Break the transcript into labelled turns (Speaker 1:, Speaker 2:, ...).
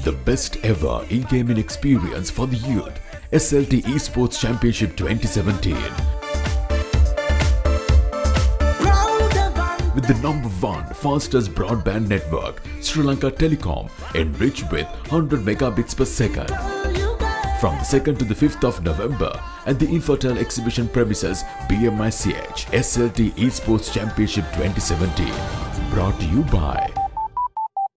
Speaker 1: The best ever e-gaming experience for the youth. SLT Esports Championship 2017. With the #1 fastest broadband network, Sri Lanka Telecom, enriched with 100 megabits per second. From the 2nd to the 5th of November at the Infotel exhibition premises BMICH SLT Esports Championship 2017. Brought to you by